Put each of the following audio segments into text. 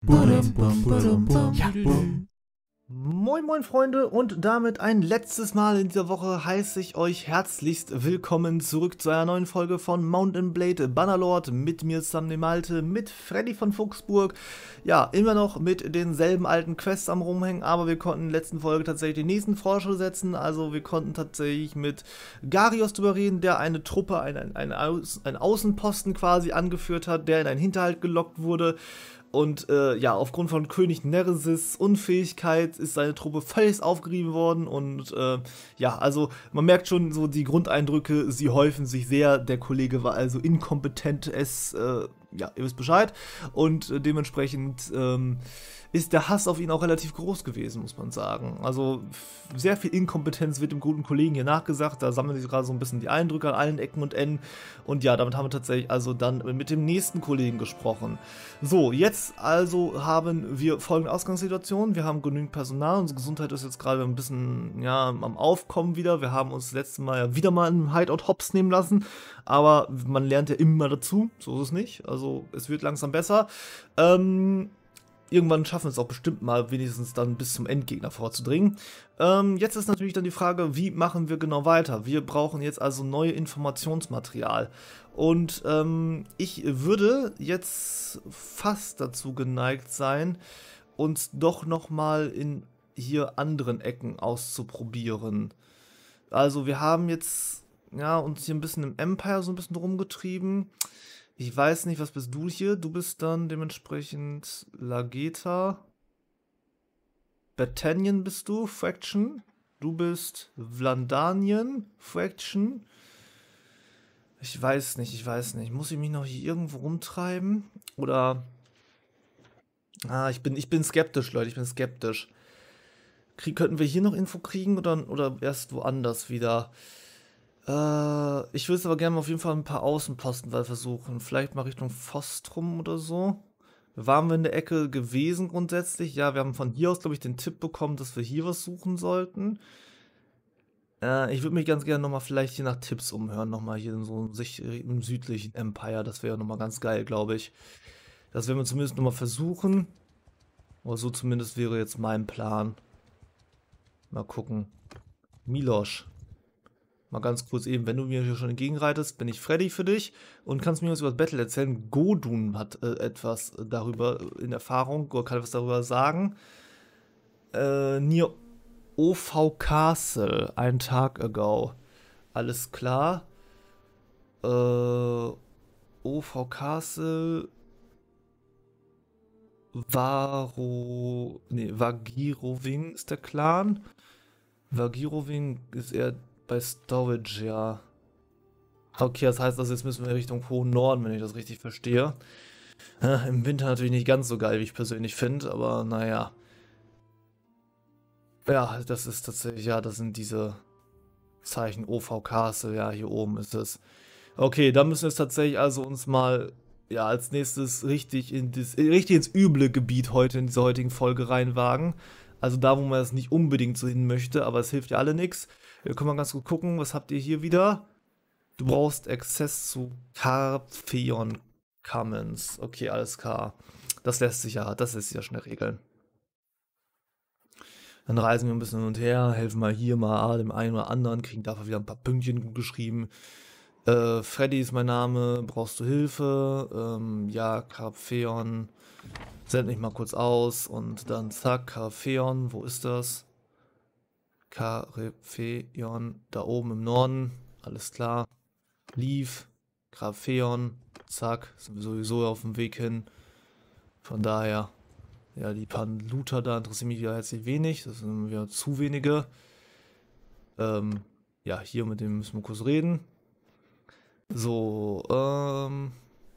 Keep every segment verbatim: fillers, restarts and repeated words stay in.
Ja. Moin moin Freunde, und damit ein letztes Mal in dieser Woche heiße ich euch herzlichst willkommen zurück zu einer neuen Folge von Mount and Blade Bannerlord mit mir Sam de Malte, mit Freddy von Fuchsburg. Ja, immer noch mit denselben alten Quests am rumhängen, aber wir konnten in der letzten Folge tatsächlich den nächsten Fortschritt setzen. Also wir konnten tatsächlich mit Garios drüber reden, der eine Truppe, einen ein, ein Außenposten quasi angeführt hat, der in einen Hinterhalt gelockt wurde. Und äh, ja, aufgrund von König Neresis Unfähigkeit ist seine Truppe völlig aufgerieben worden. Und äh, ja, also man merkt schon so die Grundeindrücke, sie häufen sich sehr. Der Kollege war also inkompetent, es, äh, ja, ihr wisst Bescheid. Und äh, dementsprechend ähm, ist der Hass auf ihn auch relativ groß gewesen, muss man sagen. Also sehr viel Inkompetenz wird dem guten Kollegen hier nachgesagt. Da sammeln sich gerade so ein bisschen die Eindrücke an allen Ecken und Enden. Und ja, damit haben wir tatsächlich also dann mit dem nächsten Kollegen gesprochen. So, jetzt also haben wir folgende Ausgangssituation. Wir haben genügend Personal. Unsere Gesundheit ist jetzt gerade ein bisschen, ja, am Aufkommen wieder. Wir haben uns das letzte Mal ja wieder mal einen Hideout hops nehmen lassen. Aber man lernt ja immer dazu. So ist es nicht. Also es wird langsam besser. Ähm... Irgendwann schaffen wir es auch bestimmt mal, wenigstens dann bis zum Endgegner vorzudringen. Ähm, jetzt ist natürlich dann die Frage, wie machen wir genau weiter? Wir brauchen jetzt also neue Informationsmaterial. Und ähm, ich würde jetzt fast dazu geneigt sein, uns doch nochmal in hier anderen Ecken auszuprobieren. Also wir haben jetzt ja, uns hier ein bisschen im Empire so ein bisschen rumgetrieben. Ich weiß nicht, was bist du hier? Du bist dann dementsprechend Lageta. Bethanien bist du, Fraction. Du bist Vlandanien, Fraction. Ich weiß nicht, ich weiß nicht. Muss ich mich noch hier irgendwo rumtreiben? Oder... Ah, ich bin, ich bin skeptisch, Leute, ich bin skeptisch. Krieg, könnten wir hier noch Info kriegen oder, oder erst woanders wieder? Äh, ich würde es aber gerne auf jeden Fall ein paar Außenposten versuchen. Vielleicht mal Richtung Vostrum oder so. Waren wir in der Ecke gewesen grundsätzlich? Ja, wir haben von hier aus, glaube ich, den Tipp bekommen, dass wir hier was suchen sollten. Äh, ich würde mich ganz gerne nochmal vielleicht hier nach Tipps umhören. Nochmal hier in so einem südlichen Empire. Das wäre nochmal ganz geil, glaube ich. Das werden wir zumindest nochmal versuchen. Oder so zumindest wäre jetzt mein Plan. Mal gucken. Milosch. Mal ganz kurz eben, wenn du mir hier schon entgegenreitest, bin ich Freddy für dich und kannst mir was über das Battle erzählen. Godun hat äh, etwas darüber in Erfahrung, oder kann etwas darüber sagen. Äh, Near O V Castle, ein Tag ago. Alles klar. Äh, O V Castle. Varo. Ne, Vagiroving ist der Clan. Vagiroving ist eher bei Storage, ja. Okay, das heißt also, jetzt müssen wir Richtung hohen Norden, wenn ich das richtig verstehe. Äh, Im Winter natürlich nicht ganz so geil, wie ich persönlich finde, aber naja. Ja, das ist tatsächlich, ja, das sind diese Zeichen O V Castle, ja, hier oben ist es. Okay, da müssen wir jetzt tatsächlich also uns mal, ja, als nächstes richtig, in das, richtig ins üble Gebiet heute in dieser heutigen Folge reinwagen. Also da, wo man das nicht unbedingt so hin möchte, aber es hilft ja alle nichts. Wir können mal ganz gut gucken, was habt ihr hier wieder? Du brauchst Access zu Carpheon Commons. Okay, alles klar. Das lässt sich ja, das lässt sich ja schnell regeln. Dann reisen wir ein bisschen hin und her, helfen mal hier, mal dem einen oder anderen, kriegen dafür wieder ein paar Pünktchen gut geschrieben. Äh, Freddy ist mein Name, brauchst du Hilfe? Ähm, ja, Carpheon. Send mich mal kurz aus und dann zack, Carpheon, wo ist das? Carpheon, da oben im Norden, alles klar. Leaf, Carpheon, zack, sind wir sowieso auf dem Weg hin. Von daher, ja, die paar Looter da interessieren mich wieder herzlich wenig, das sind wieder zu wenige. Ähm, ja, hier mit dem müssen wir kurz reden. So, ähm...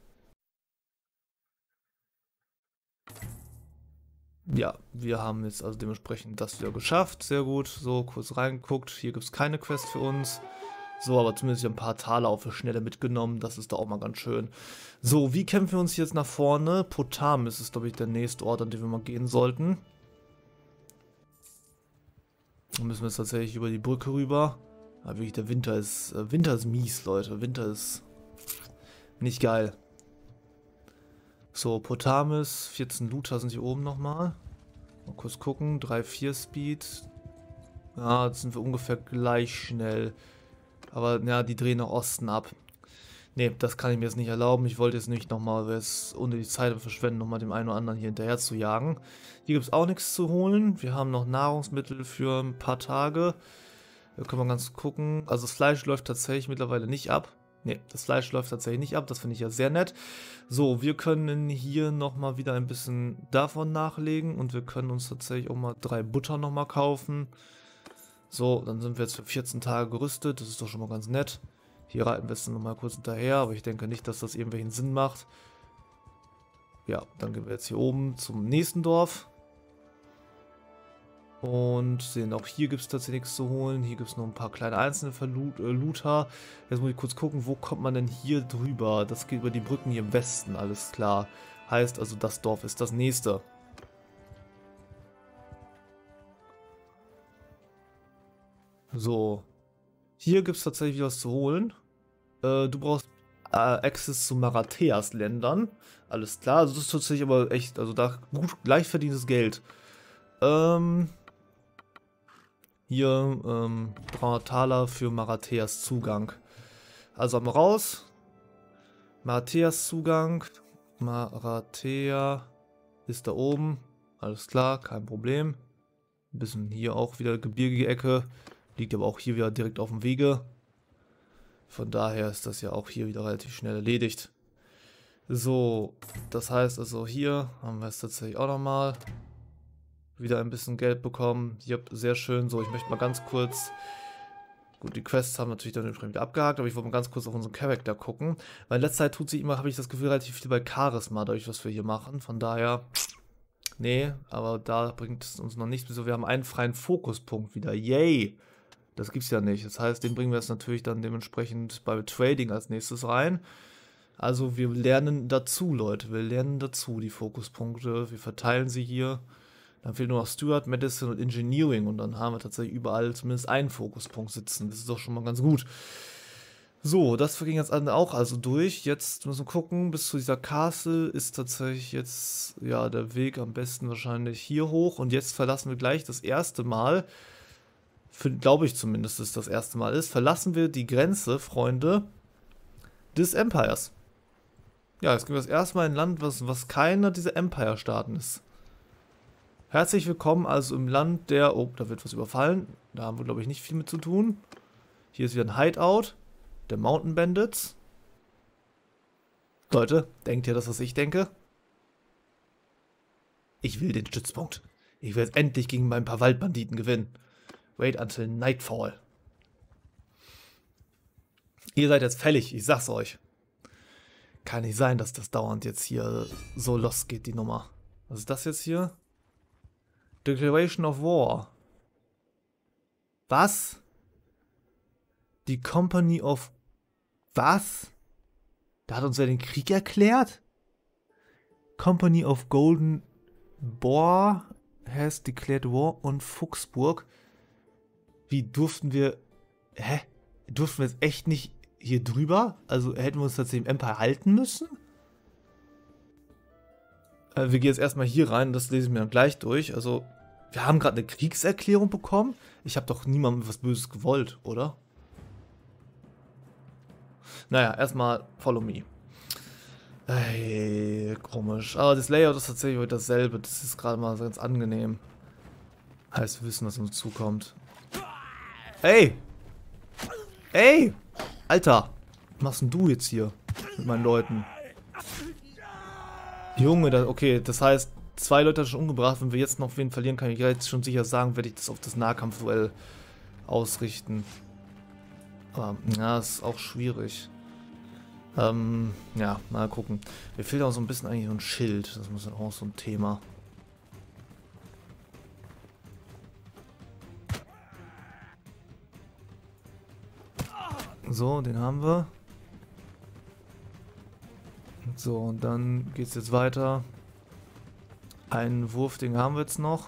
ja, wir haben jetzt also dementsprechend das wieder geschafft. Sehr gut. So, kurz reingeguckt. Hier gibt es keine Quest für uns. So, aber zumindest ein paar Taler auf die Schnelle mitgenommen. Das ist doch auch mal ganz schön. So, wie kämpfen wir uns jetzt nach vorne? Potamis ist, glaube ich, der nächste Ort, an den wir mal gehen sollten. Dann müssen wir jetzt tatsächlich über die Brücke rüber. Aber wirklich, der Winter ist, äh, Winter ist mies, Leute. Winter ist nicht geil. So, Potamis, vierzehn Looter sind hier oben nochmal. Mal kurz gucken, drei vier Speed. Ja, jetzt sind wir ungefähr gleich schnell. Aber ja, die drehen nach Osten ab. Ne, das kann ich mir jetzt nicht erlauben. Ich wollte jetzt nicht nochmal, ohne die Zeit verschwenden, nochmal dem einen oder anderen hier hinterher zu jagen. Hier gibt es auch nichts zu holen. Wir haben noch Nahrungsmittel für ein paar Tage. Da können wir ganz gucken. Also das Fleisch läuft tatsächlich mittlerweile nicht ab. Ne, das Fleisch läuft tatsächlich nicht ab. Das finde ich ja sehr nett. So, wir können hier nochmal wieder ein bisschen davon nachlegen. Und wir können uns tatsächlich auch mal drei Butter nochmal kaufen. So, dann sind wir jetzt für vierzehn Tage gerüstet. Das ist doch schon mal ganz nett. Hier reiten wir jetzt nochmal kurz hinterher, aber ich denke nicht, dass das irgendwelchen Sinn macht. Ja, dann gehen wir jetzt hier oben zum nächsten Dorf. Und sehen, auch hier gibt es tatsächlich nichts zu holen. Hier gibt es noch ein paar kleine einzelne Verlu äh, Looter. Jetzt muss ich kurz gucken, wo kommt man denn hier drüber? Das geht über die Brücken hier im Westen, alles klar. Heißt also, das Dorf ist das nächste. So. Hier gibt es tatsächlich was zu holen. Äh, du brauchst äh, Access zu Maratheas-Ländern. Alles klar, also das ist tatsächlich aber echt, also da gut, leicht verdientes Geld. Ähm, hier, ähm, dreihundert Taler für Maratheas Zugang. Also haben wir raus. Maratheas Zugang. Marathea ist da oben. Alles klar, kein Problem. Ein bisschen hier auch wieder gebirgige Ecke. Liegt aber auch hier wieder direkt auf dem Wege. Von daher ist das ja auch hier wieder relativ schnell erledigt. So, das heißt also hier haben wir es tatsächlich auch nochmal wieder ein bisschen Geld bekommen. Hier, sehr schön. So, ich möchte mal ganz kurz... Gut, die Quests haben natürlich dann entsprechend abgehakt, aber ich wollte mal ganz kurz auf unseren Charakter gucken. Weil in letzter Zeit tut sich immer, habe ich das Gefühl, relativ viel bei Charisma, dadurch, was wir hier machen. Von daher... Nee, aber da bringt es uns noch nichts. Wir haben einen freien Fokuspunkt wieder. Yay! Das gibt's ja nicht. Das heißt, den bringen wir jetzt natürlich dann dementsprechend bei Trading als nächstes rein. Also wir lernen dazu, Leute. Wir lernen dazu die Fokuspunkte. Wir verteilen sie hier. Dann fehlt nur noch Steward, Medicine und Engineering. Und dann haben wir tatsächlich überall zumindest einen Fokuspunkt sitzen. Das ist doch schon mal ganz gut. So, das ging jetzt auch also durch. Jetzt müssen wir gucken, bis zu dieser Castle ist tatsächlich jetzt, ja, der Weg am besten wahrscheinlich hier hoch. Und jetzt verlassen wir gleich das erste Mal, glaube ich zumindest, dass das erste Mal ist, verlassen wir die Grenze, Freunde, des Empires. Ja, jetzt gehen wir das erste Mal in ein Land, was, was keiner dieser Empire-Staaten ist. Herzlich willkommen also im Land der... Oh, da wird was überfallen. Da haben wir, glaube ich, nicht viel mit zu tun. Hier ist wieder ein Hideout der Mountain Bandits. Leute, denkt ihr das, was ich denke? Ich will den Stützpunkt. Ich will jetzt endlich gegen ein paar Waldbanditen gewinnen. Wait until Nightfall. Ihr seid jetzt fällig, ich sag's euch. Kann nicht sein, dass das dauernd jetzt hier so losgeht, die Nummer. Was ist das jetzt hier? Declaration of War. Was? Die Company of... Was? Da hat uns ja den Krieg erklärt? Company of Golden Boar has declared war on Fuchsburg. Wie durften wir... Hä? Durften wir jetzt echt nicht hier drüber? Also hätten wir uns tatsächlich im Empire halten müssen? Äh, wir gehen jetzt erstmal hier rein, das lese ich mir dann gleich durch. Also, wir haben gerade eine Kriegserklärung bekommen. Ich habe doch niemandem was Böses gewollt, oder? Naja, erstmal follow me. Ey, komisch. Aber das Layout ist tatsächlich heute dasselbe. Das ist gerade mal ganz angenehm. Heißt, wir wissen, was uns zukommt. Ey! Ey! Alter! Was machst denn du jetzt hier mit meinen Leuten? Junge, da, okay, das heißt, zwei Leute haben schon umgebracht. Wenn wir jetzt noch wen verlieren, kann ich jetzt schon sicher sagen, werde ich das auf das Nahkampfduell ausrichten. Aber, ja, ist auch schwierig. Ähm, ja, mal gucken. Mir fehlt auch so ein bisschen eigentlich so ein Schild. Das ist auch so ein Thema. So, den haben wir. So, und dann geht es jetzt weiter. Einen Wurfding haben wir jetzt noch.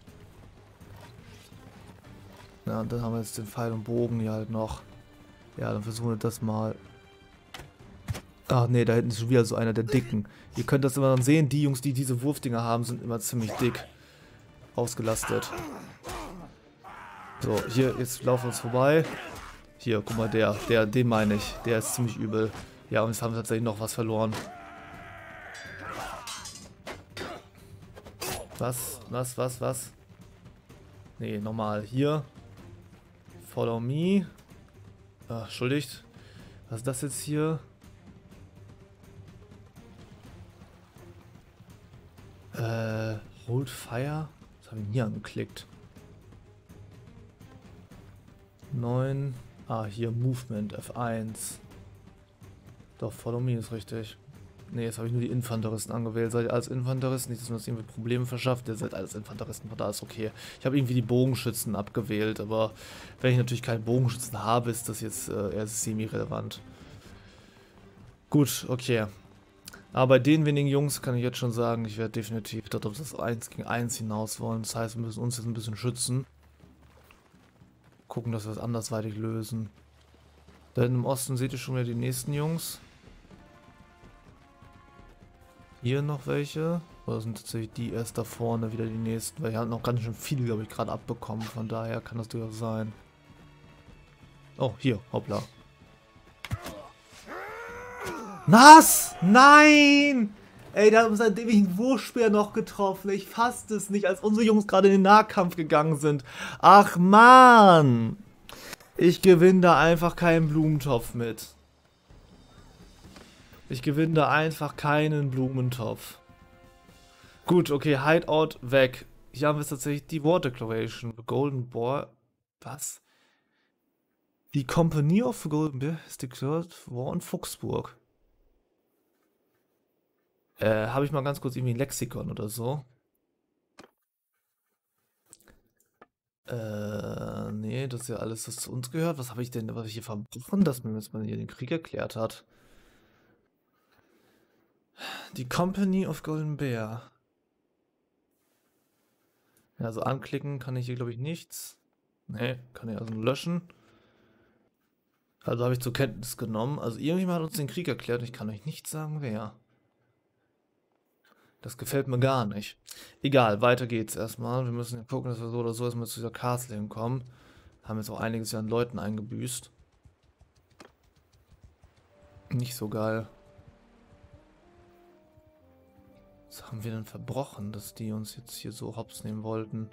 Ja, und dann haben wir jetzt den Pfeil und Bogen hier halt noch. Ja, dann versuchen wir das mal Ach nee, da hinten ist schon wieder so einer der Dicken. Ihr könnt das immer dann sehen, die Jungs, die diese Wurfdinger haben, sind immer ziemlich dick. Ausgelastet. So, hier, jetzt laufen wir uns vorbei. Hier, guck mal, der, der, den meine ich. Der ist ziemlich übel. Ja, und jetzt haben wir tatsächlich noch was verloren. Was, was, was, was? Nee, normal. Hier. Follow me. Ach, entschuldigt. Was ist das jetzt hier? Äh, Hold Fire? Was habe ich denn hier angeklickt? neun. Ah, hier Movement F eins. Doch, Follow me ist richtig. Ne, jetzt habe ich nur die Infanteristen angewählt. Seid ihr als Infanteristen? Nicht, dass mir das irgendwie Probleme verschafft. Ihr seid alles Infanteristen, von da ist okay. Ich habe irgendwie die Bogenschützen abgewählt, aber wenn ich natürlich keinen Bogenschützen habe, ist das jetzt äh, eher semi-relevant. Gut, okay. Aber bei den wenigen Jungs kann ich jetzt schon sagen, ich werde definitiv dort auf das eins gegen eins hinaus wollen. Das heißt, wir müssen uns jetzt ein bisschen schützen. Gucken, dass wir es andersweitig lösen. Da hinten im Osten seht ihr schon wieder die nächsten Jungs. Hier noch welche. Oder sind tatsächlich die erst da vorne wieder die nächsten? Weil hier haben noch ganz schön viele, glaube ich, gerade abbekommen. Von daher kann das durchaus sein. Oh, hier, hoppla. Was? Nein! Ey, da hat uns ein dämlichen Wurfspeer noch getroffen. Ich fasse es nicht, als unsere Jungs gerade in den Nahkampf gegangen sind. Ach, Mann! Ich gewinne da einfach keinen Blumentopf mit. Ich gewinne da einfach keinen Blumentopf. Gut, okay, Hideout weg. Hier haben wir tatsächlich die War Declaration. The Golden Boar. Was? Die Company of the Golden Bear has declared war in Fuchsburg. Äh, habe ich mal ganz kurz irgendwie ein Lexikon oder so? Äh, nee, das ist ja alles, was zu uns gehört. Was habe ich denn, was ich hier verbrochen, dass man jetzt mal hier den Krieg erklärt hat? Die Company of Golden Bear. Ja, also anklicken kann ich hier, glaube ich, nichts. Nee, kann ich also nur löschen. Also habe ich zur Kenntnis genommen. Also irgendjemand hat uns den Krieg erklärt. Ich kann euch nicht sagen, wer. Das gefällt mir gar nicht. Egal, weiter geht's erstmal. Wir müssen gucken, dass wir so oder so erstmal zu dieser Castle hinkommen. Haben jetzt auch einiges an Leuten eingebüßt. Nicht so geil. Was haben wir denn verbrochen, dass die uns jetzt hier so hops nehmen wollten?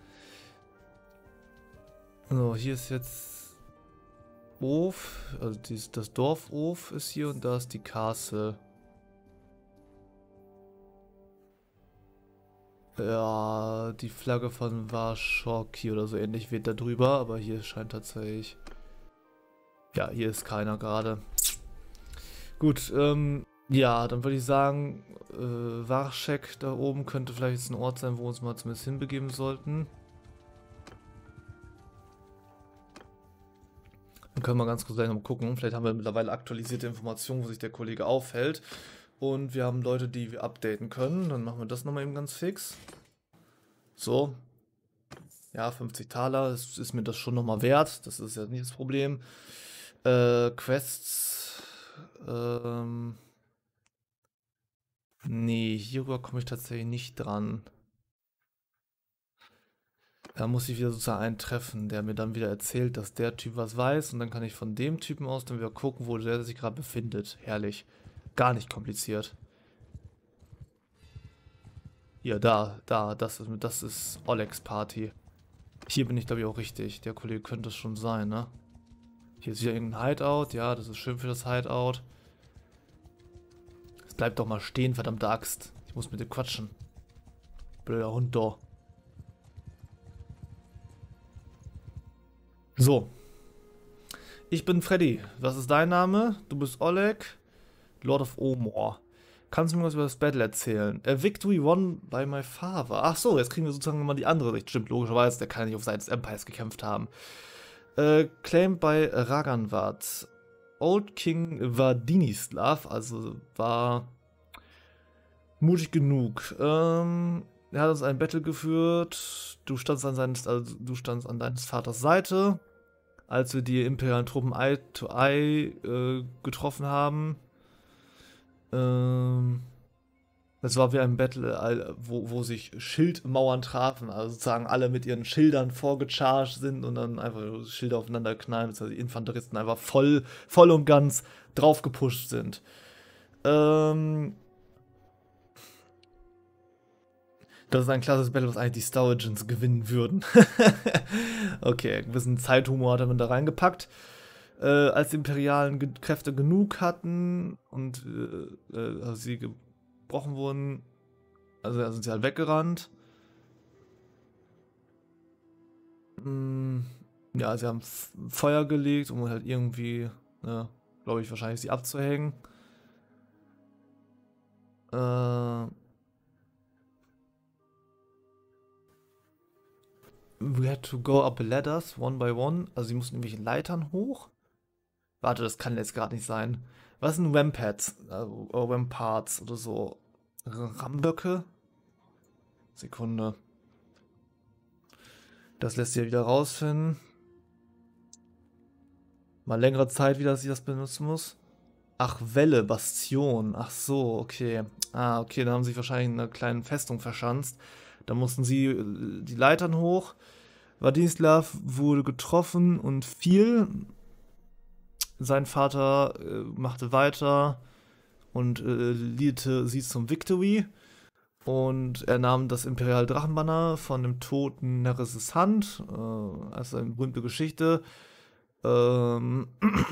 So, hier ist jetzt Of, also dies, das Dorf Of ist hier und da ist die Castle. Ja, die Flagge von Warschauki oder so ähnlich weht da drüber, aber hier scheint tatsächlich... Ja, hier ist keiner gerade. Gut, ähm, ja, dann würde ich sagen, äh, Warschek da oben könnte vielleicht jetzt ein Ort sein, wo wir uns mal zumindest hinbegeben sollten. Dann können wir ganz kurz gleich noch mal gucken. Vielleicht haben wir mittlerweile aktualisierte Informationen, wo sich der Kollege aufhält. Und wir haben Leute, die wir updaten können. Dann machen wir das nochmal eben ganz fix. So. Ja, fünfzig Taler. Das ist mir das schon nochmal wert. Das ist ja nicht das Problem. Äh, Quests. Ähm. Nee, hierüber komme ich tatsächlich nicht dran. Da muss ich wieder sozusagen einen treffen, der mir dann wieder erzählt, dass der Typ was weiß. Und dann kann ich von dem Typen aus dann wieder gucken, wo der sich gerade befindet. Herrlich. Gar nicht kompliziert. Hier, da, da, das ist, das ist Olegs Party. Hier bin ich, glaube ich, auch richtig. Der Kollege könnte es schon sein, ne? Hier ist wieder irgendein Hideout. Ja, das ist schön für das Hideout. Jetzt bleib doch mal stehen, verdammte Axt. Ich muss mit dir quatschen. Blöder Hund, da. So. Ich bin Freddy. Was ist dein Name? Du bist Oleg, Lord of Omor. Kannst du mir was über das Battle erzählen? A victory won by my father. Ach so, jetzt kriegen wir sozusagen mal die andere Sicht. Stimmt, logischerweise, der kann ja nicht auf Seiten des Empires gekämpft haben. Äh, claimed by Raganvad. Old King war Dinislav, also war mutig genug. Ähm, er hat uns ein Battle geführt. Du standst an seines, also du standst an deines Vaters Seite, als wir die imperialen Truppen Eye to Eye äh, getroffen haben. Ähm, das war wie ein Battle, äh, wo, wo sich Schildmauern trafen, also sozusagen alle mit ihren Schildern vorgecharged sind und dann einfach Schilder aufeinander knallen, dass die Infanteristen einfach voll, voll und ganz drauf gepusht sind. Ähm, Das ist ein klassisches Battle, was eigentlich die Stowagens gewinnen würden. Okay, ein bisschen Zeithumor hat er mit da reingepackt. Äh, als die imperialen Ge Kräfte genug hatten und äh, äh, also sie gebrochen wurden, also da sind sie halt weggerannt. Mm, ja, sie haben F Feuer gelegt, um halt irgendwie, ne, glaube ich, wahrscheinlich sie abzuhängen. Äh, we had to go up the ladders one by one. Also sie mussten irgendwelche Leitern hoch. Warte, das kann jetzt gerade nicht sein. Was sind Rampads? Äh, oder Ramparts oder so? Ramböcke? Sekunde. Das lässt sich ja wieder rausfinden. Mal längere Zeit wieder, dass ich das benutzen muss. Ach, Wälle, Bastion. Ach so, okay. Ah, okay, dann haben sie sich wahrscheinlich in einer kleinen Festung verschanzt. Da mussten sie äh, die Leitern hoch. Wadislav wurde getroffen und fiel. Sein Vater äh, machte weiter und äh, liedete sie zum Victory. Und er nahm das Imperial Drachenbanner von dem toten Nereses Hand. Äh, also eine berühmte Geschichte. Ähm,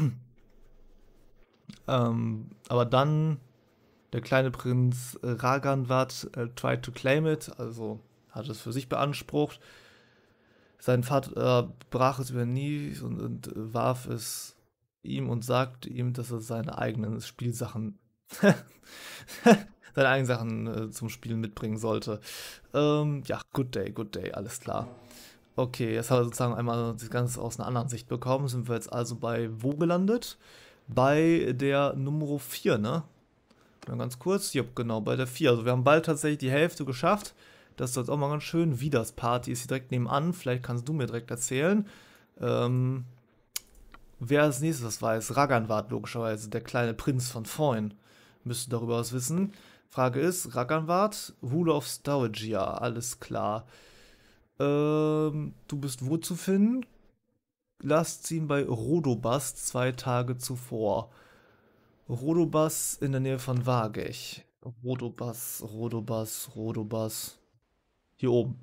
ähm, aber dann der kleine Prinz Raganvat äh, tried to claim it, also hat es für sich beansprucht. Sein Vater äh, brach es über nie und, und äh, warf es ihm und sagte ihm, dass er seine eigenen Spielsachen seine eigenen Sachen äh, zum Spielen mitbringen sollte. Ähm, ja, good day, good day, alles klar. Okay, jetzt haben wir sozusagen einmal das Ganze aus einer anderen Sicht bekommen. Sind wir jetzt also bei wo gelandet? Bei der Nummer vier, ne? Mal ganz kurz. Ja, genau, bei der vier. Also wir haben bald tatsächlich die Hälfte geschafft. Das ist jetzt auch mal ganz schön. Wie das Party ist hier direkt nebenan. Vielleicht kannst du mir direkt erzählen. Ähm, wer als nächstes das weiß? Raganvat, logischerweise. Der kleine Prinz von vorhin. Müsste darüber was wissen. Frage ist, Raganvat, Ruler of Staugia. Alles klar. Ähm, du bist wo zu finden? Lasst ziehen bei Rodobast zwei Tage zuvor. Rodobas in der Nähe von Vargech. Rodobas, Rodobas, Rodobas. Hier oben.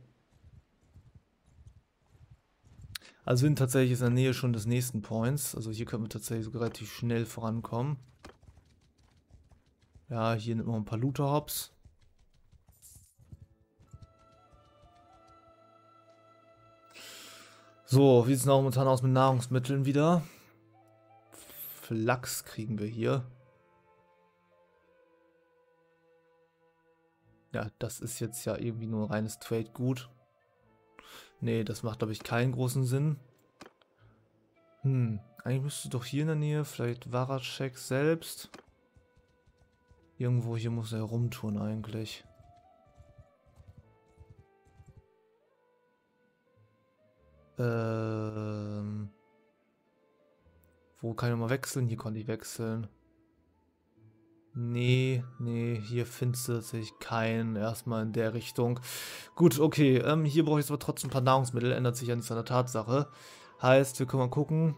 Also wir sind tatsächlich in der Nähe schon des nächsten Points. Also hier können wir tatsächlich so relativ schnell vorankommen. Ja, hier nimmt man ein paar Looter-Hops. So, wie sieht es noch momentan aus mit Nahrungsmitteln wieder? Flachs kriegen wir hier. Ja, das ist jetzt ja irgendwie nur reines Trade-Gut. Nee, das macht, glaube ich, keinen großen Sinn. Hm, eigentlich müsste doch hier in der Nähe, vielleicht Varacek selbst. Irgendwo hier muss er rumtun eigentlich. Ähm... Wo kann ich mal wechseln? Hier konnte ich wechseln. Nee, nee, hier findest du tatsächlich keinen, erstmal in der Richtung. Gut, okay, ähm, hier brauche ich aber trotzdem ein paar Nahrungsmittel, ändert sich ja nichts an der Tatsache. Heißt, wir können mal gucken,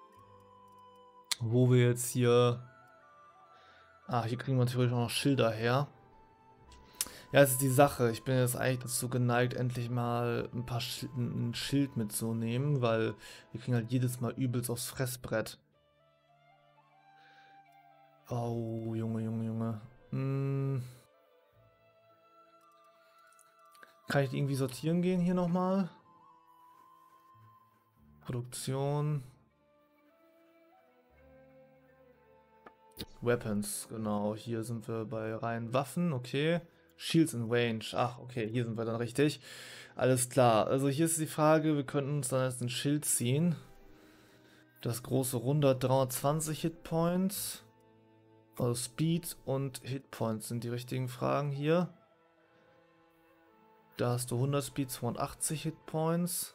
wo wir jetzt hier... Ah, hier kriegen wir natürlich auch noch Schilder her. Ja, das ist die Sache. Ich bin jetzt eigentlich dazu geneigt, endlich mal ein paar Sch ein Schild mitzunehmen, weil wir kriegen halt jedes Mal übelst aufs Fressbrett. Oh, Junge, Junge, Junge. Hm. Kann ich die irgendwie sortieren gehen hier nochmal? Produktion. Weapons, genau. Hier sind wir bei reinen Waffen, okay. Shields in Range. Ach, okay, hier sind wir dann richtig. Alles klar. Also hier ist die Frage, wir könnten uns dann jetzt ein Schild ziehen. Das große Runde hat dreihundertzwanzig Hitpoints. Also Speed und Hitpoints sind die richtigen Fragen hier. Da hast du hundert Speed, zweihundertachtzig Hitpoints.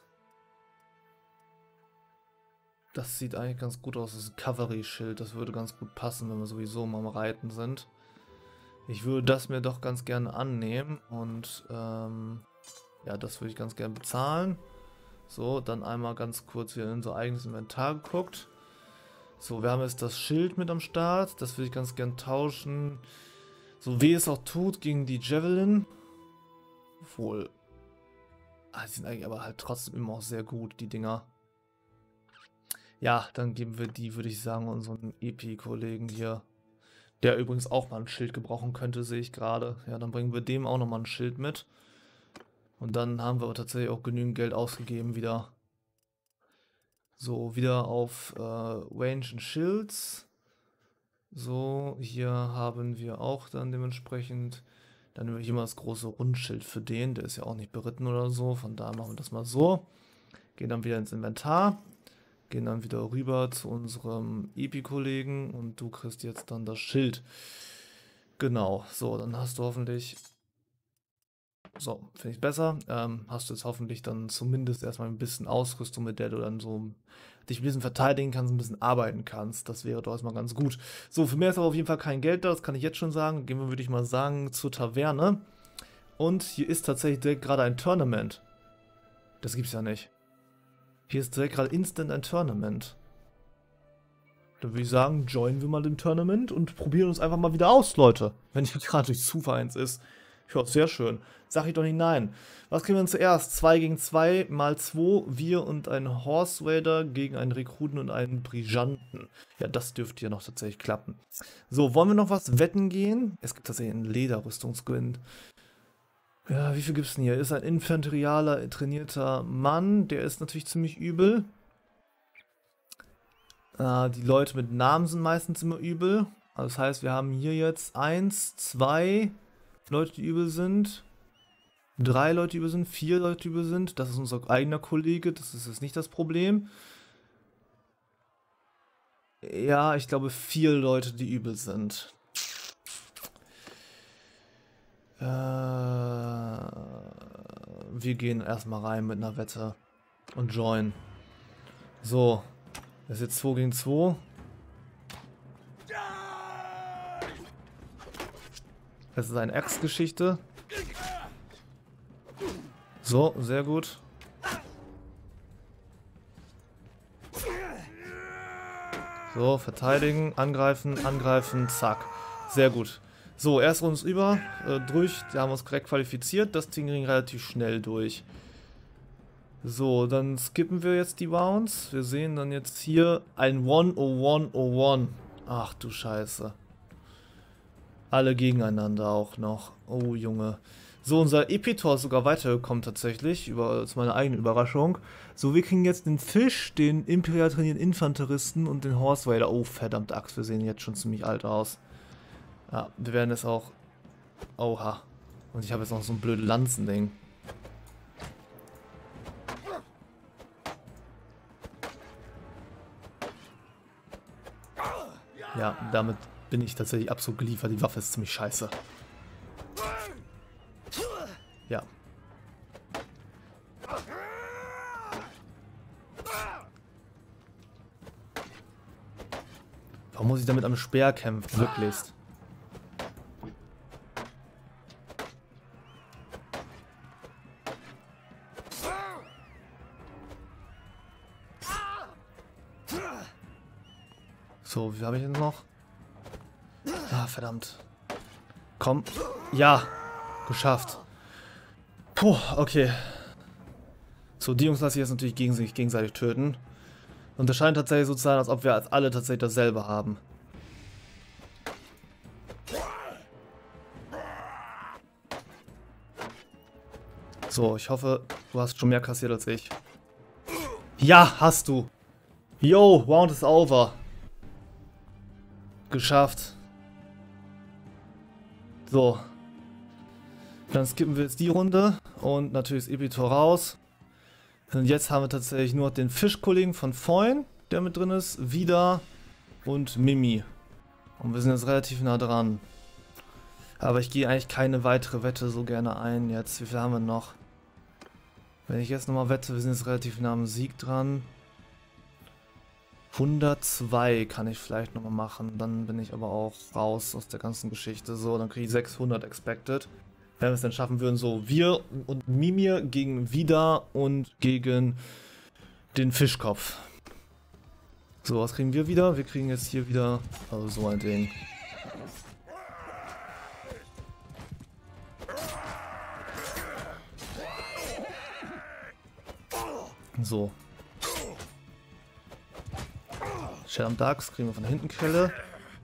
Das sieht eigentlich ganz gut aus. Das ist ein Cavalry-Schild. Das würde ganz gut passen, wenn wir sowieso mal am Reiten sind. Ich würde das mir doch ganz gerne annehmen und ähm, ja, das würde ich ganz gerne bezahlen. So, dann einmal ganz kurz wieder in unser eigenes Inventar geguckt. So, wir haben jetzt das Schild mit am Start. Das würde ich ganz gern tauschen. So weh es auch tut gegen die Javelin. Obwohl. Ah, die sind eigentlich aber halt trotzdem immer auch sehr gut, die Dinger. Ja, dann geben wir die, würde ich sagen, unseren E P-Kollegen hier. Der übrigens auch mal ein Schild gebrauchen könnte, sehe ich gerade. Ja, dann bringen wir dem auch nochmal ein Schild mit. Und dann haben wir aber tatsächlich auch genügend Geld ausgegeben wieder. So, wieder auf äh, Range and Shields. So, hier haben wir auch dann dementsprechend, dann nehme ich immer das große Rundschild für den, der ist ja auch nicht beritten oder so, von daher machen wir das mal so. Gehen dann wieder ins Inventar, gehen dann wieder rüber zu unserem E P-Kollegen und du kriegst jetzt dann das Schild. Genau, so, dann hast du hoffentlich... So, finde ich besser. Ähm, hast du jetzt hoffentlich dann zumindest erstmal ein bisschen Ausrüstung, mit der du dann so dich ein bisschen verteidigen kannst, ein bisschen arbeiten kannst. Das wäre doch erstmal ganz gut. So, für mehr ist aber auf jeden Fall kein Geld da, das kann ich jetzt schon sagen. Gehen wir, würde ich mal sagen, zur Taverne. Und hier ist tatsächlich direkt gerade ein Tournament. Das gibt's ja nicht. Hier ist direkt gerade instant ein Tournament. Dann würde ich sagen, joinen wir mal dem Tournament und probieren uns einfach mal wieder aus, Leute. Wenn nicht gerade durch Zufall eins ist. Ja, sehr schön. Sag ich doch nicht nein. Was kriegen wir denn zuerst? zwei gegen zwei mal zwei. Wir und ein Horse Raider gegen einen Rekruten und einen Briganten. Ja, das dürfte hier noch tatsächlich klappen. So, wollen wir noch was wetten gehen? Es gibt tatsächlich einen Lederrüstungsgewinn. Ja, wie viel gibt es denn hier? Ist ein infanterialer, trainierter Mann. Der ist natürlich ziemlich übel. Äh, die Leute mit Namen sind meistens immer übel. Also das heißt, wir haben hier jetzt eins, zwei... Leute, die übel sind, drei Leute, die übel sind, vier Leute, die übel sind. Das ist unser eigener Kollege, das ist jetzt nicht das Problem. Ja, ich glaube vier Leute, die übel sind. Äh, wir gehen erstmal rein mit einer Wette und join. So, das ist jetzt zwei gegen zwei. Das ist eine Axt-Geschichte. So, sehr gut. So, verteidigen, angreifen, angreifen, zack. Sehr gut. So, erst uns über, äh, durch, da haben wir uns korrekt qualifiziert. Das Ding ging relativ schnell durch. So, dann skippen wir jetzt die Rounds. Wir sehen dann jetzt hier ein one oh one oh one. Ach du Scheiße. Alle gegeneinander auch noch. Oh, Junge. So, unser E P-Tor ist sogar weitergekommen tatsächlich. Über, das ist meine eigene Überraschung. So, wir kriegen jetzt den Fisch, den Imperial trainierten Infanteristen und den Horse Raider. Oh, verdammt Axt, wir sehen jetzt schon ziemlich alt aus. Ja, wir werden jetzt auch... Oha. Und ich habe jetzt noch so ein blödes Lanzending. Ja, damit... bin ich tatsächlich absolut geliefert. Die Waffe ist ziemlich scheiße. Ja. Warum muss ich damit am Speer kämpfen? Wirklich. So, wie habe ich denn noch? Ah, verdammt. Komm. Ja. Geschafft. Puh, okay. So, die Jungs lasse ich jetzt natürlich gegen sich gegenseitig töten. Und es scheint tatsächlich so zu sein, als ob wir als alle tatsächlich dasselbe haben. So, ich hoffe, du hast schon mehr kassiert als ich. Ja, hast du. Yo, Round is over. Geschafft. So. Dann skippen wir jetzt die Runde und natürlich das E P-Tor raus. Und jetzt haben wir tatsächlich nur den Fischkollegen von vorhin, der mit drin ist, Vida und Mimi. Und wir sind jetzt relativ nah dran. Aber ich gehe eigentlich keine weitere Wette so gerne ein jetzt. Wie viel haben wir noch? Wenn ich jetzt nochmal wette, wir sind jetzt relativ nah am Sieg dran. hundertzwei kann ich vielleicht nochmal machen. Dann bin ich aber auch raus aus der ganzen Geschichte. So, dann kriege ich sechshundert expected. Wenn wir es dann schaffen würden, so wir und Mimir gegen Vida und gegen den Fischkopf. So, was kriegen wir wieder? Wir kriegen jetzt hier wieder, also so ein Ding. So. Shadow Darks kriegen wir von hinten Quelle.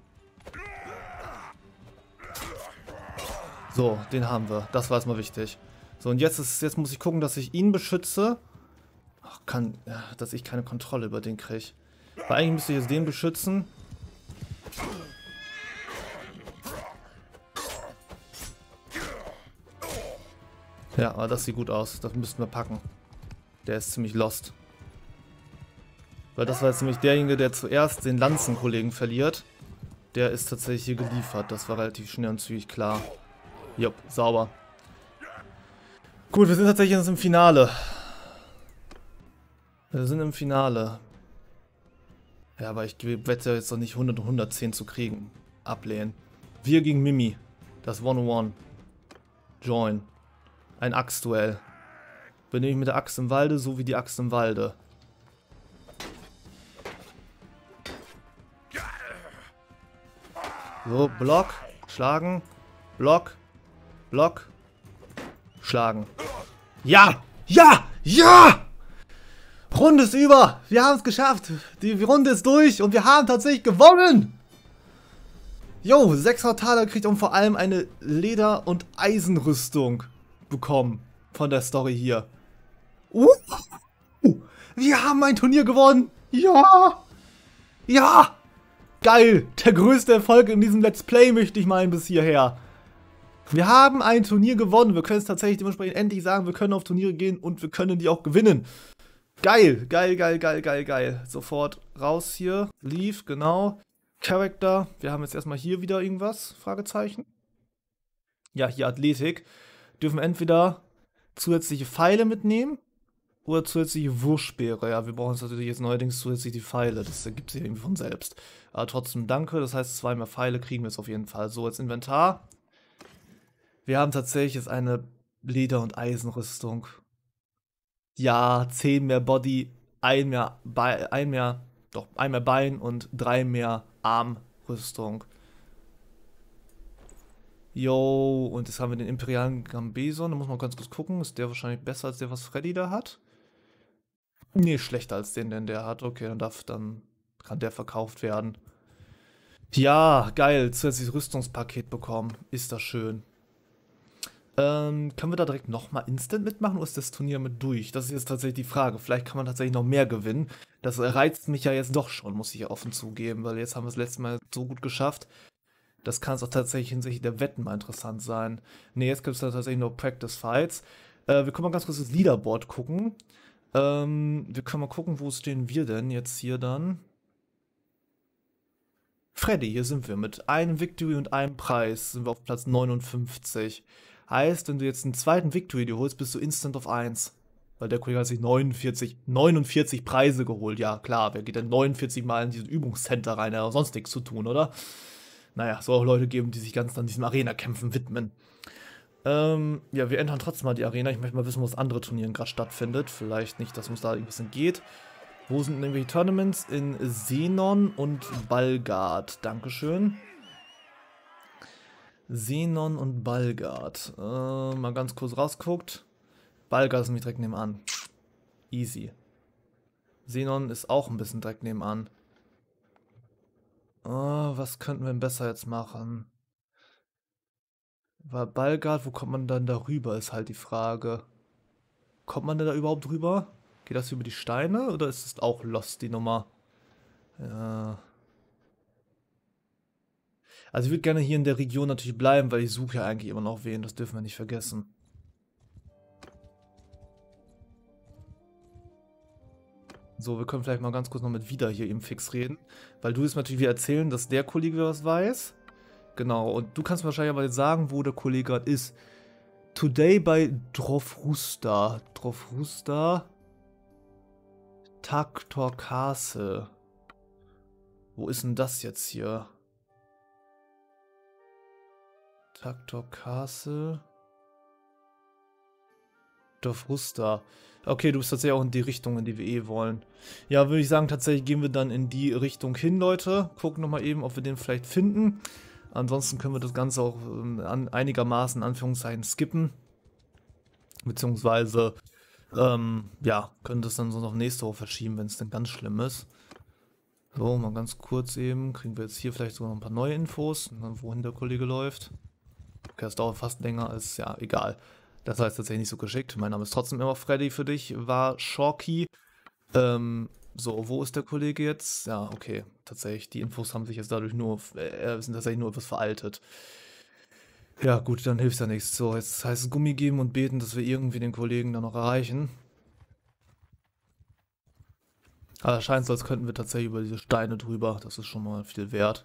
So, den haben wir. Das war erstmal wichtig. So, und jetzt ist, jetzt muss ich gucken, dass ich ihn beschütze. Ach, kann, ja, dass ich keine Kontrolle über den kriege. Weil eigentlich müsste ich jetzt den beschützen. Ja, aber das sieht gut aus. Das müssten wir packen. Der ist ziemlich lost. Weil das war jetzt nämlich derjenige, der zuerst den Lanzenkollegen verliert. Der ist tatsächlich hier geliefert. Das war relativ schnell und zügig klar. Jupp, sauber. Gut, wir sind tatsächlich jetzt im Finale. Wir sind im Finale. Ja, aber ich wette jetzt noch nicht hundert und hundertzehn zu kriegen. Ablehnen. Wir gegen Mimi. Das one-on-one. Join. Ein Axtduell. Bin ich mit der Axt im Walde, so wie die Axt im Walde. So, Block, schlagen, Block, Block, schlagen. Ja! Ja! Ja! Runde ist über! Wir haben es geschafft! Die Runde ist durch und wir haben tatsächlich gewonnen! Jo, sechshundert Taler kriegt und vor allem eine Leder- und Eisenrüstung bekommen von der Story hier. Uh, wir haben ein Turnier gewonnen! Ja! Ja! Geil! Der größte Erfolg in diesem Let's Play, möchte ich meinen, bis hierher. Wir haben ein Turnier gewonnen. Wir können es tatsächlich dementsprechend endlich sagen, wir können auf Turniere gehen und wir können die auch gewinnen. Geil, geil, geil, geil, geil, geil. Sofort raus hier. Leave, genau. Character. Wir haben jetzt erstmal hier wieder irgendwas. Fragezeichen. Ja, hier Athletik. Dürfen entweder zusätzliche Pfeile mitnehmen oder zusätzliche Wurfspeere. Ja, wir brauchen jetzt natürlich jetzt neuerdings zusätzlich die Pfeile. Das ergibt sich irgendwie von selbst. Aber trotzdem danke. Das heißt, zwei mehr Pfeile kriegen wir jetzt auf jeden Fall. So, jetzt Inventar. Wir haben tatsächlich jetzt eine Leder- und Eisenrüstung. Ja, zehn mehr Body, ein mehr, Be ein mehr, doch, ein mehr Bein und drei mehr Armrüstung. Jo, und jetzt haben wir den imperialen Gambeson. Da muss man ganz kurz gucken. Ist der wahrscheinlich besser als der, was Freddy da hat? Nee, schlechter als den, den der hat. Okay, dann darf, dann kann der verkauft werden. Ja, geil. Zusätzliches Rüstungspaket bekommen. Ist das schön. Ähm, können wir da direkt nochmal Instant mitmachen oder ist das Turnier mit durch? Das ist jetzt tatsächlich die Frage. Vielleicht kann man tatsächlich noch mehr gewinnen. Das reizt mich ja jetzt doch schon, muss ich ja offen zugeben, weil jetzt haben wir es letztes Mal so gut geschafft. Das kann es auch tatsächlich hinsichtlich der Wetten mal interessant sein. Ne, jetzt gibt es da tatsächlich nur Practice Fights. Äh, wir können mal ganz kurz das Leaderboard gucken. Ähm, wir können mal gucken, wo stehen wir denn jetzt hier dann. Freddy, hier sind wir mit einem Victory und einem Preis. Sind wir auf Platz neunundfünfzig. Heißt, wenn du jetzt einen zweiten Victory dir holst, bist du instant auf eins. Weil der Kollege hat sich neunundvierzig, neunundvierzig Preise geholt. Ja, klar, wer geht denn neunundvierzig Mal in dieses Übungscenter rein? Der hat sonst nichts zu tun, oder? Naja, soll auch Leute geben, die sich ganz an diesem Arena-Kämpfen widmen. Ähm, ja, wir ändern trotzdem mal die Arena. Ich möchte mal wissen, wo das andere Turnieren gerade stattfindet. Vielleicht nicht, dass uns da ein bisschen geht. Wo sind denn die Tournaments? In Xenon und Balgard. Dankeschön. Xenon und Balgard. Äh, mal ganz kurz rausguckt. Balgard ist nämlich direkt nebenan. Easy. Xenon ist auch ein bisschen direkt nebenan. Äh, was könnten wir denn besser jetzt machen? Weil Balgard, wo kommt man dann da rüber, ist halt die Frage. Kommt man denn da überhaupt rüber? Geht das über die Steine oder ist es auch lost, die Nummer? Ja. Also ich würde gerne hier in der Region natürlich bleiben, weil ich suche ja eigentlich immer noch wen, das dürfen wir nicht vergessen. So, wir können vielleicht mal ganz kurz noch mit Vida hier eben fix reden. Weil du jetzt natürlich wieder erzählen, dass der Kollege was weiß. Genau, und du kannst wahrscheinlich aber jetzt sagen, wo der Kollege gerade ist. Today bei Drofrusta. Drofrusta. Taktor Castle. Wo ist denn das jetzt hier? Taktor Castle. Dorfrusta. Okay, du bist tatsächlich auch in die Richtung, in die wir eh wollen. Ja, würde ich sagen, tatsächlich gehen wir dann in die Richtung hin, Leute. Gucken nochmal eben, ob wir den vielleicht finden. Ansonsten können wir das Ganze auch ähm, an, einigermaßen, in Anführungszeichen, skippen. Beziehungsweise, ähm, ja, können das dann so noch nächste Woche verschieben, wenn es dann ganz schlimm ist. So, mal ganz kurz eben. Kriegen wir jetzt hier vielleicht sogar noch ein paar neue Infos, wohin der Kollege läuft. Okay, das dauert fast länger als, ja, egal. Das heißt tatsächlich nicht so geschickt. Mein Name ist trotzdem immer Freddy für dich, war Shorky. Ähm, so, wo ist der Kollege jetzt? Ja, okay, tatsächlich, die Infos haben sich jetzt dadurch nur, äh, sind tatsächlich nur etwas veraltet. Ja gut, dann hilft ja nichts. So, jetzt heißt es Gummi geben und beten, dass wir irgendwie den Kollegen dann noch erreichen. Aber es scheint so, als könnten wir tatsächlich über diese Steine drüber. Das ist schon mal viel wert.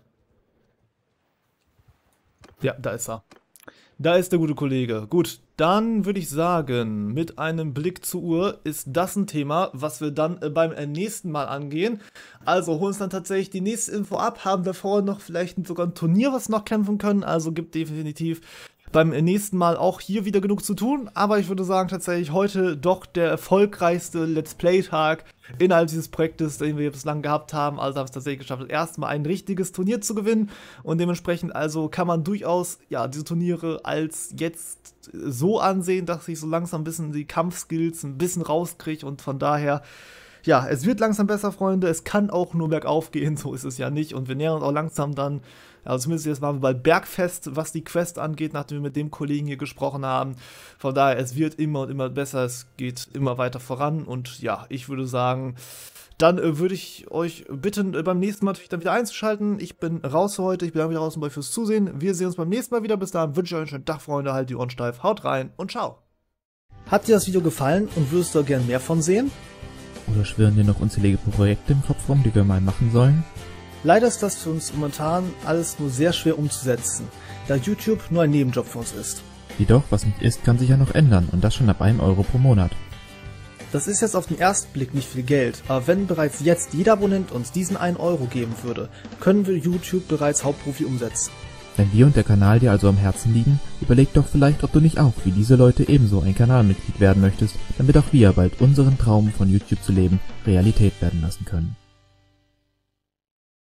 Ja, da ist er. Da ist der gute Kollege. Gut, dann würde ich sagen, mit einem Blick zur Uhr ist das ein Thema, was wir dann äh, beim äh, nächsten Mal angehen. Also holen uns dann tatsächlich die nächste Info ab, haben wir vorher noch vielleicht sogar ein Turnier, was wir noch kämpfen können. Also gibt definitiv beim äh, nächsten Mal auch hier wieder genug zu tun. Aber ich würde sagen, tatsächlich heute doch der erfolgreichste Let's Play-Tag innerhalb dieses Projektes, den wir bislang gehabt haben. Also haben es tatsächlich geschafft, das erste Mal ein richtiges Turnier zu gewinnen. Und dementsprechend also kann man durchaus ja diese Turniere als jetzt so ansehen, dass ich so langsam ein bisschen die Kampfskills ein bisschen rauskriege. Und von daher, ja, es wird langsam besser, Freunde. Es kann auch nur bergauf gehen, so ist es ja nicht. Und wir nähern uns auch langsam dann, also zumindest jetzt waren wir bald bergfest, was die Quest angeht, nachdem wir mit dem Kollegen hier gesprochen haben. Von daher, es wird immer und immer besser, es geht immer weiter voran. Und ja, ich würde sagen, dann äh, würde ich euch bitten, äh, beim nächsten Mal natürlich dann wieder einzuschalten. Ich bin raus für heute, ich bedanke mich draußen bei euch fürs Zusehen. Wir sehen uns beim nächsten Mal wieder. Bis dahin wünsche ich euch einen schönen Tag, Freunde. Halt die Ohren steif, haut rein und ciao. Hat dir das Video gefallen und würdest du gern mehr von sehen? Oder schwirren dir noch unzählige Projekte im Kopf rum, die wir mal machen sollen? Leider ist das für uns momentan alles nur sehr schwer umzusetzen, da YouTube nur ein Nebenjob für uns ist. Jedoch, was nicht ist, kann sich ja noch ändern und das schon ab einem Euro pro Monat. Das ist jetzt auf den ersten Blick nicht viel Geld, aber wenn bereits jetzt jeder Abonnent uns diesen einen Euro geben würde, können wir YouTube bereits Hauptprofi umsetzen. Wenn wir und der Kanal dir also am Herzen liegen, überleg doch vielleicht, ob du nicht auch wie diese Leute ebenso ein Kanalmitglied werden möchtest, damit auch wir bald unseren Traum von YouTube zu leben Realität werden lassen können.